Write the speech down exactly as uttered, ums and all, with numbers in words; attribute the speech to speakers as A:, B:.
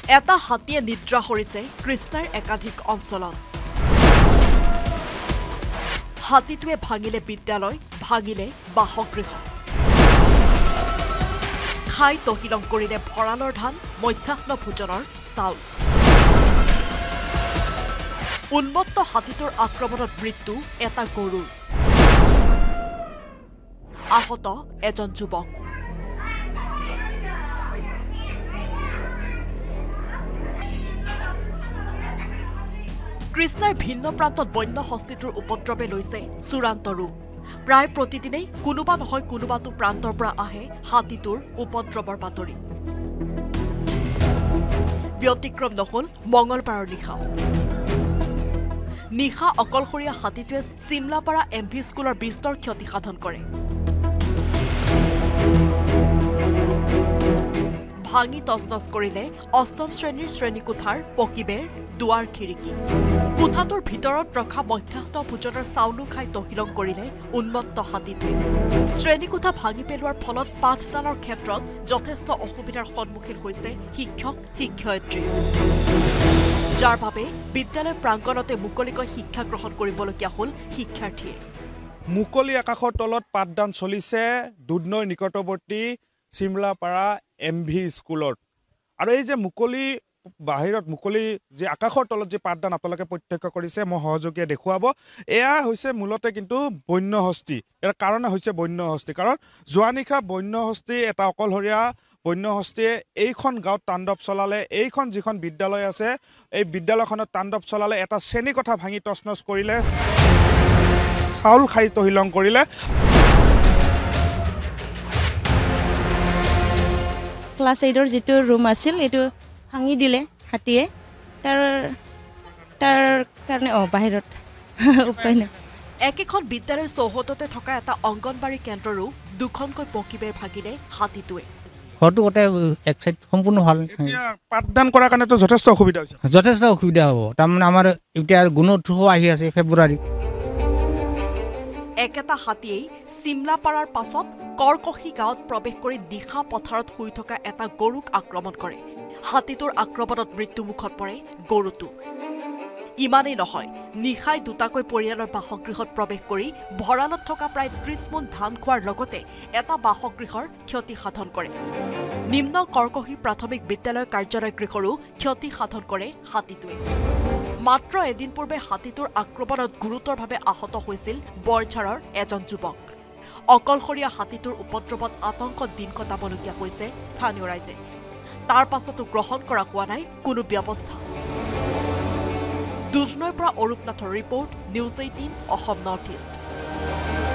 A: এটা হাতীয়ে নিদ্ৰা কৰিছে কৃষ্ণাৰ একাধিক অঞ্চলত হাতীটোৱে ভাঙিলে বিদ্যালয় ভাঙিলে বাসগৃহ খাই তহিলং কৰিলে ভঁৰালৰ ধান মধ্যাহ্ন ভোজনৰ চাউল উন্মত্ত হাতীটোৰ আক্ৰমণত মৃত্যু এটা গৰুৰ আহত এজন যুৱক কৃষ্ণাৰ ভিন্ন প্ৰান্তত বন্য হস্তীটোৰ উপদ্ৰৱে লৈছে চূড়ান্ত ৰূপ প্ৰায় প্ৰতিদিনেই কোনোবা নহয় কোনোবাটো প্ৰান্তৰ পৰা আহে হাতীটোৰ উপদ্ৰৱৰ বাতৰি ব্যতিক্ৰম নহল মঙলবাৰৰ নিশা নিশা অকলশৰীয়া হাতীটোৱে চিমলাপাৰা এম ভি স্কুলৰ বিস্তৰ ক্ষতি সাধন কৰে ভাঙি তছনছ কৰিলে অষ্টম শ্ৰেণীৰ শ্ৰেণীকোঠাৰ পকীবেৰ দুৱাৰ খিৰিকী কোঠাটোৰ ভিতৰত ৰখা মধ্যাহ্ন ভোজনৰ চাউলো খাই তহিলং কৰিলে উন্মত্ত হাতীটোৱে শ্ৰেণীকোঠা ভাঙি পেলোৱাৰ ফলত পাঠদানৰ ক্ষেত্ৰত যথেষ্ট অসুবিধাৰ সন্মুখীন হৈছে শিক্ষক শিক্ষয়িত্ৰী যাৰ বাবে বিদ্যালয় প্ৰাংগণতে মুকলিকৈ শিক্ষা গ্ৰহণ কৰিবলগীয়া হ'ল শিক্ষাৰ্থীয়ে
B: মুকলি আকাশৰ তলত পাঠদান চলিছে দুধনৈৰ নিকটৱৰ্তী চিমলাপাৰা এম ভি স্কুলত আৰু এই যে মুকলি বাহিৰত মুকলি যে আকাশৰ তলত যে পাঠদান আপোনালোকে প্ৰত্যক্ষ কৰিছে মই সহযোগীয়ে দেখুৱাব এয়া হৈছে মূলতে কিন্তু বন্য হস্তি ইয়াৰ কাৰণে হৈছে বন্য হস্তি কাৰণ যোৱা নিশা বন্য হস্তি এটা অকলশৰীয়া বন্য হস্তিয়ে এইখন গাঁৱত তাণ্ডৱ চলালে এইখন যিখন বিদ্যালয় আছে এই বিদ্যালয়খনত তাণ্ডৱ চলালে এটা শ্ৰেণী কথা ভাঙি তছনছ কৰিলে চাউল খাই তহিলং কৰিলে
C: ক্লাছ এইটৰ যিটো ৰুম আছিল এইটো ভাঙি দিলে হাতীয়ে তাৰ তাৰ কাৰণে অ বাহিৰত উপায় নাই
A: একেখন বিদ্যালয়ৰ চৌহদতে থকা এটা অংগনবাড়ী কেন্দ্ৰৰো দুখনকৈ পকীবেৰ ভাগিলে হাতীটোৱে
D: ঘৰটো গোটেই এক চাইড সম্পূৰ্ণ ভাল
B: পাঠদান কৰাৰ কাৰণেতো যথেষ্ট অসুবিধা হৈছে
D: যথেষ্ট অসুবিধা হ'ব তাৰমানে আমাৰ এতিয়া গুণোৎসৱ আহি আছে ফেব্ৰুৱাৰী
A: একেটা হাতীয়েই চিমলাপাৰাৰ পাছত কৰকহি গাঁৱত প্ৰৱেশ কৰি দিশা পথাৰত শুই থকা এটা গৰুক আক্ৰমণ কৰে হাতীটোৰ আক্ৰমণত মৃত্যুমুখত পৰে গৰুটো ইমানেই নহয় নিশাই দুটাকৈ পৰিয়ালৰ বাসগৃহত প্ৰৱেশ কৰি ভঁৰালত থকা প্ৰায় ত্ৰিশ মোন ধান খোৱাৰ লগতে এটা বাসগৃহৰ ক্ষতি সাধন কৰে নিম্ন কৰকহি প্ৰাথমিক বিদ্যালয় কাৰ্যালয় গৃহৰো ক্ষতি সাধন কৰে হাতীটোৱে মাত্ৰ এদিন পূৰ্বে হাতীটোৰ আক্ৰমণত গুৰুতৰভাৱে আহত হৈছিল বৰঝাৰৰ এজন যুৱক অকলশৰীয়া হাতীটোৰ উপদ্ৰৱত আতংকত দিন কটাবলগীয়া হৈছে স্থানীয় ৰাইজে তাৰ পাছতো গ্ৰহণ কৰা হোৱা নাই কোনো ব্যৱস্থা দুধনৈৰ পৰা অৰূপনাথৰ report news eighteen Assam north east